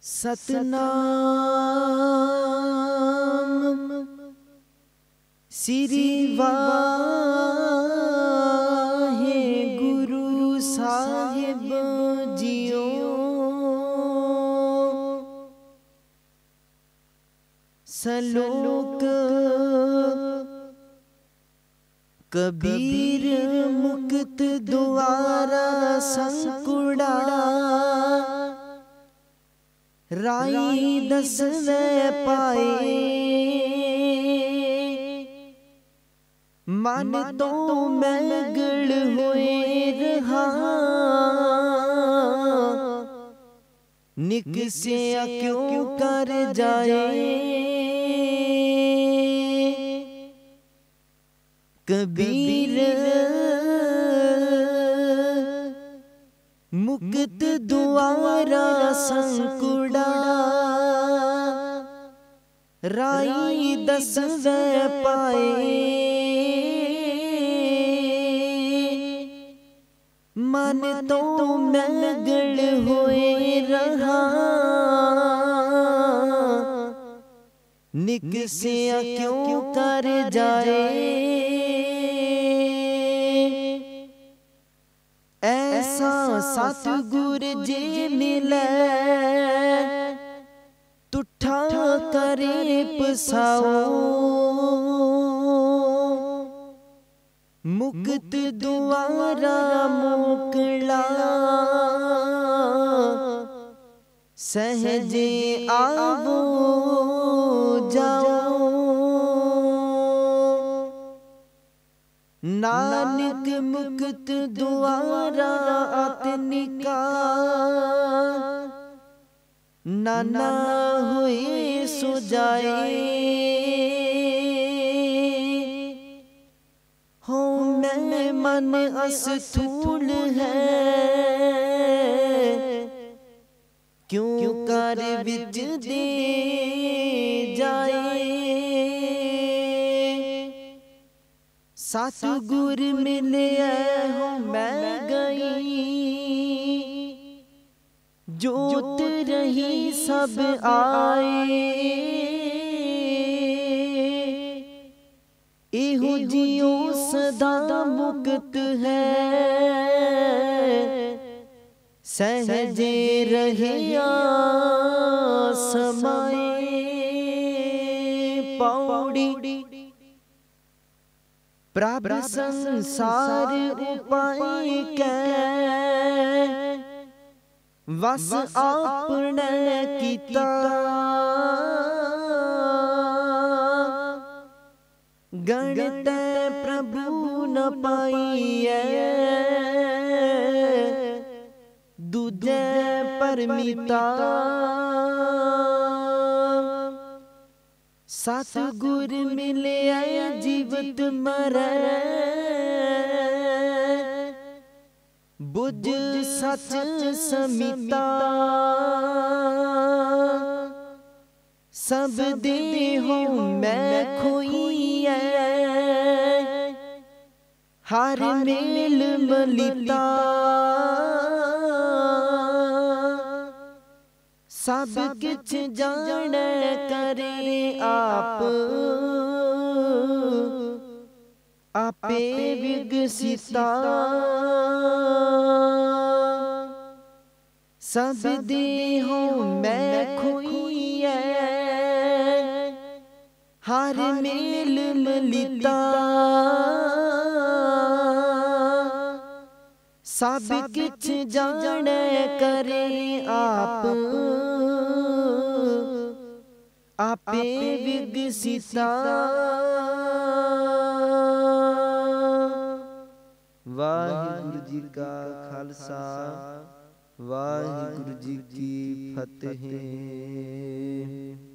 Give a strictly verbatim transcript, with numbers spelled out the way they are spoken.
सतनाम श्री वाहे गुरु साहिब जियो। सलोक कबीर मुक्त द्वारा संकुड़ा राई दसवे पाए। मन तो मैगड़ हुए रहा निकसिया क्यों कर जाए। कबीर मुक्त द्वारा संकुड़ा राई दसवे पाए। मन तो मैगड़ हुए रहा निकसिया क्यों कर जाए। ऐसा सतगुर जी मिले तुठा करे पसाओ। मुक्त द्वारा मोकला सहजे आवो जाओ। नानक मुक्त द्वारा आत्निका नाना हुए सो जाए। हो मैं मन अस्थूल है क्यों कर विच दे जाए। सतगुर मिले हो मैं गई जोत रही सब आए। एहो जियो सदा मुक्त है सहजे रहिया समाए। पौड़ी प्रभ संसार उपाय कै वस आपने कीता। गणत प्रभु न पाइए दूजे परमिता। सतगुर मिले जीवत मरै बुझ सच समिता। सब देहो मैं खोई हर मेल मलिता। सब किछ जान करे आप आपे विगसिता। सब देहो मैं खोई हर मेल मलिता। सब किछ जान करे आप आपे विगसिता। वाहिगुरु जी का खालसा वाहिगुरु जी की फतेह।